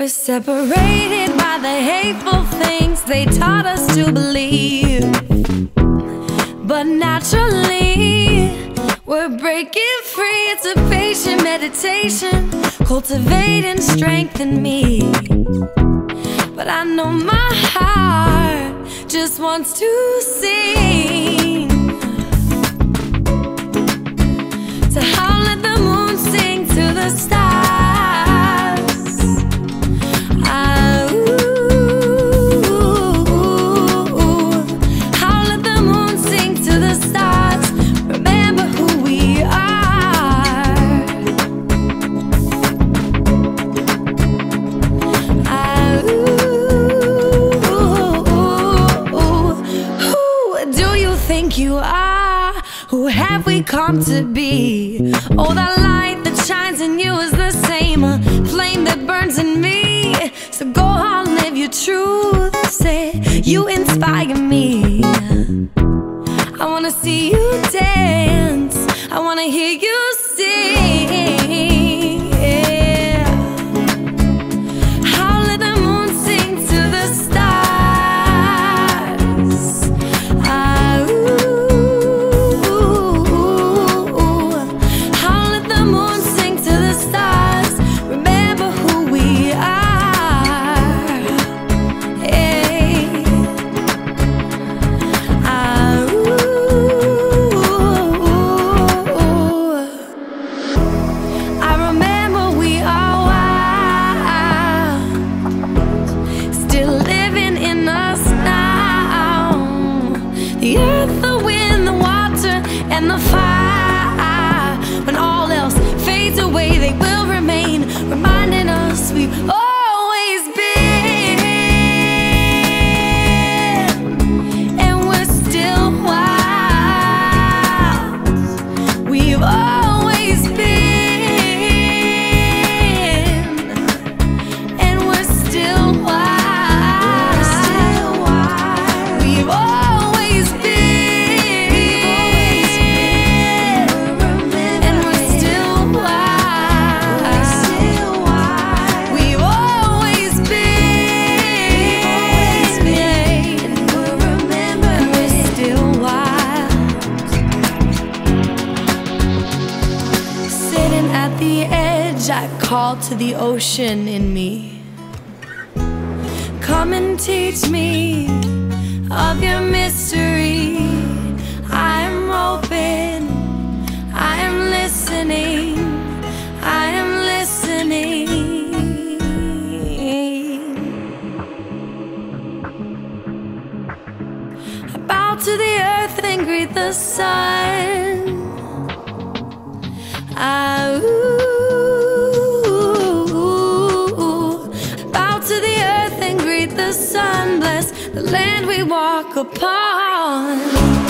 We're separated by the hateful things they taught us to believe. But naturally, we're breaking free. It's a patient meditation, cultivating strength in me. But I know my heart just wants to sing. So how let the moon sing to the stars? You are, who have we come to be? Oh, that light that shines in you is the same flame that burns in me. So go on, live your truth. Say you inspire me. I wanna see you dance, I wanna hear you sing, yeah. How let the moon sing to the stars? The earth, the wind, the water, and the fire. When all else fades away, they will remain, reminding us we've always been, and we're still wild. We've always been, and we're still wild. We've always at the edge, I call to the ocean in me. Come and teach me of your mystery. I am open, I am listening, I am listening. I bow to the earth and greet the sun. Bow to the earth and greet the sun. Bless the land we walk upon.